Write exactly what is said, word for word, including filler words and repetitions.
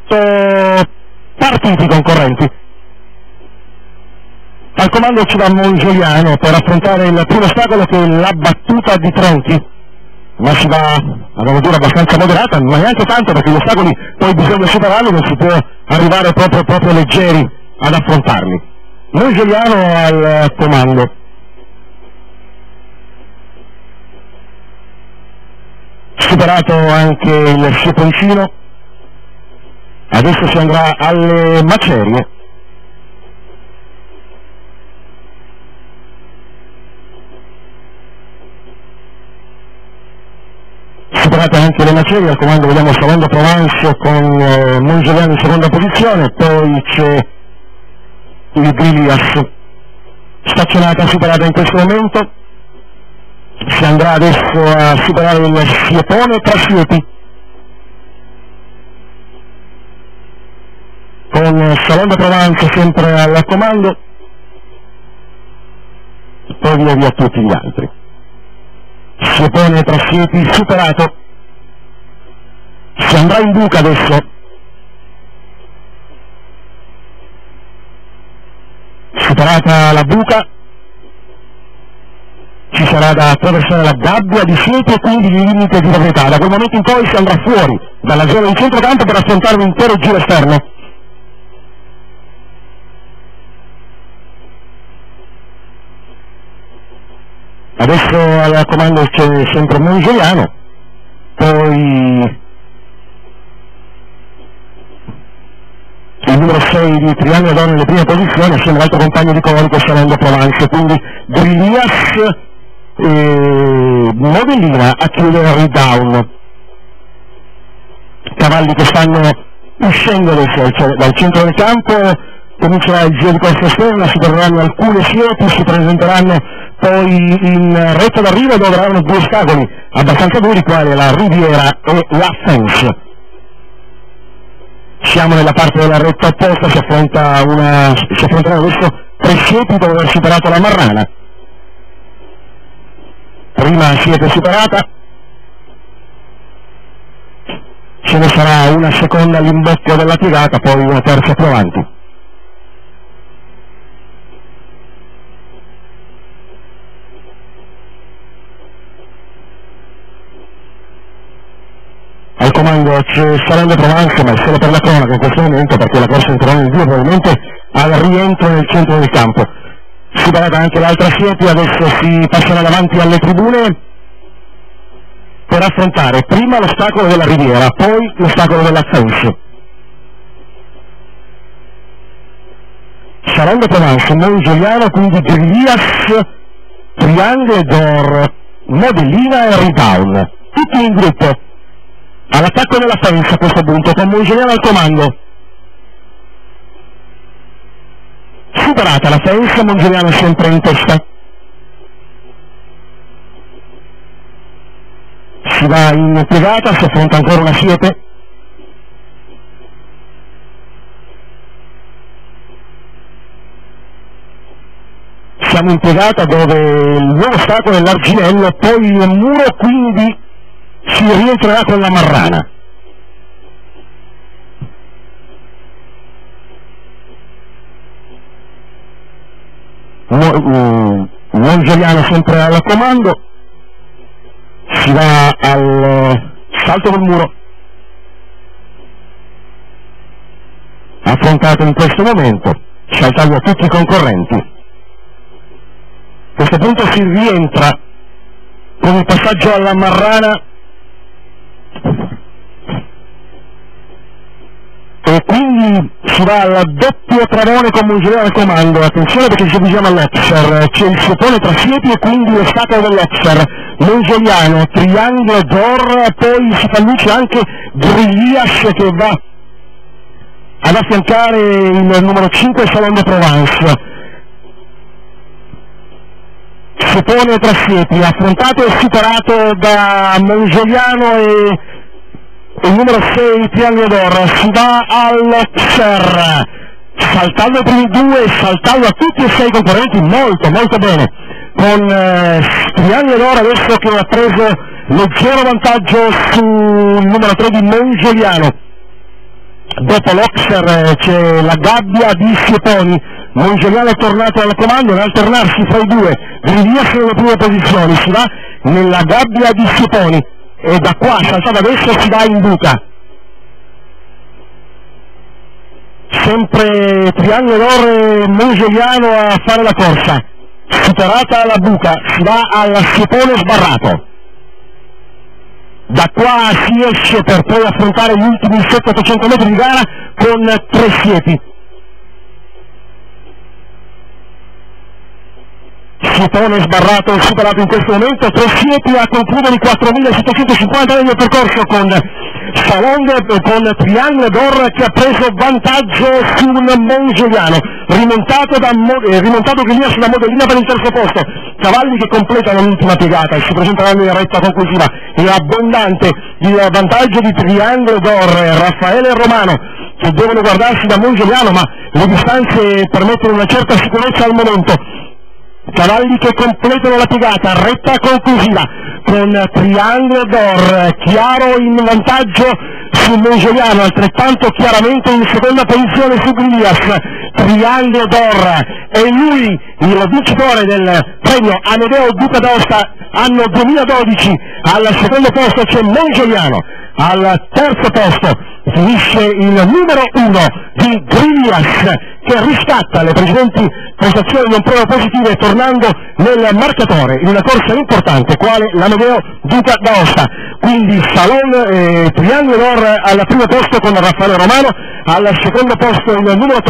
otto partiti concorrenti. Al comando ci va Mongioliano per affrontare il primo ostacolo, che è la battuta di Tronchi, ma si va ad una dura abbastanza moderata, ma neanche tanto, perché gli ostacoli poi bisogna superarli, non si può arrivare proprio, proprio leggeri ad affrontarli. Mongioliano al comando. Superato anche il Sieponcino, adesso si andrà alle macerie. Superate anche le macerie, al comando vediamo Salando Provence con eh, Mongioliano in seconda posizione, poi c'è il Grilias. Staccionata superata in questo momento, si andrà adesso a superare il Siepone tra Siepi, con Salando Provence sempre al comando, poi via via tutti gli altri. Siepone tra Siepi superato, si andrà in buca adesso, superata la buca ci sarà da attraversare la gabbia di Siepi e quindi il limite di proprietà. Da quel momento in poi si andrà fuori dalla zona di centrocampo per affrontare un intero giro esterno. Adesso al comando c'è sempre Mongioliano, poi il numero sei di Triangolo d'Oro nelle prime posizioni assieme all'altro compagno di corico Salando Provence, quindi Grilias e Modellina a chiudere il down. Cavalli che stanno uscendo dal centro del campo, comincerà il giro di corsa esterna, si troveranno alcune Siepi, si presenteranno poi in retta d'arrivo dove avranno due ostacoli abbastanza duri, quali la Riviera e la Fence. Siamo nella parte della retta opposta, si affronta una si affronterà adesso tre Siepi dopo aver superato la Marrana. Prima Siepe superata, ce ne sarà una seconda all'imbocco della piegata, poi una terza più avanti. Al comando c'è Salando Provence, ma è solo per la cronaca in questo momento, perché la corsa entrerà nel due probabilmente al rientro nel centro del campo. Superata anche l'altra Siepi, adesso si passerà davanti alle tribune per affrontare prima l'ostacolo della Riviera, poi l'ostacolo della Fence. Salando Provence, Mongioliano, quindi Grilias, Triangolo d'Or, Modellina e Rebound, tutti in gruppo. All'attacco della Fence a questo punto, con Mongioliano al comando. Superata la Fence, Mongioliano sempre in testa. Si va in piegata, si affronta ancora una Siepe. Siamo in piegata dove il nuovo ostacolo è l'Arginello, poi il muro, quindi si rientrerà con la Marrana. Mongioliano sempre al comando, si va al salto del muro, affrontato in questo momento, saltando a tutti i concorrenti. A questo punto si rientra con il passaggio alla Marrana e quindi si va al doppio tramone con Mongioliano al comando. Attenzione perché ci avviciniamo all'Oxer, c'è il Siepone tra Siepi e quindi l'ostacolo dell'Oxer. Mongioliano, Triangolo d'Or, poi si fa luce anche Grilias che va ad affiancare il numero cinque Salando Provence. Siepone tra Siepi, affrontato e superato da Mongioliano e il numero sei Triangolo d'Or, si va all'Oxer, saltando i primi due, saltando a tutti e sei i concorrenti, molto molto bene, con eh, Triangolo d'Or adesso che ha preso leggero vantaggio sul numero tre di Mongioliano. dopo l'Oxer c'è la gabbia di Schioponi, Mongioliano è tornato al comando, ad alternarsi fra i due, Grivias nelle prime posizioni, si va nella gabbia di Schioponi e da qua saltata adesso si va in buca. Sempre triangolo d'oro Mongioliano a fare la corsa, superata la buca, si va al Schiopone sbarrato. Da qua si esce per poi affrontare gli ultimi settecento ottocento metri di gara con tre siepi. Schiopone sbarrato superato in questo momento, tre siepi a concludere i quattromilasettecentocinquanta del percorso con Salong con Triangolo d'Or che ha preso vantaggio sul Mongioliano, rimontato da eh, rimontato Grivias sulla Modellina per il terzo posto. Cavalli che completano l'ultima piegata e si presentano in retta conclusiva. È abbondante il vantaggio di Triangolo d'Or, Raffaele Romano, che devono guardarsi da Mongioliano, ma le distanze permettono una certa sicurezza al momento. Cavalli che completano la piegata, retta conclusiva con Triangolo d'Or chiaro in vantaggio sul Mongioliano, altrettanto chiaramente in seconda posizione su Grivias. Triangolo d'Or è lui il vincitore del premio Amedeo Duca d'Aosta anno duemiladodici. Al secondo posto c'è Mongioliano, al terzo posto finisce il numero uno di Grivias, che riscatta le precedenti prestazioni non proprio positive tornando nel marcatore in una corsa importante quale l'Amedeo Duca d'Aosta. Quindi Salon e Triangolo d'Or al primo posto con Raffaele Romano, al secondo posto il numero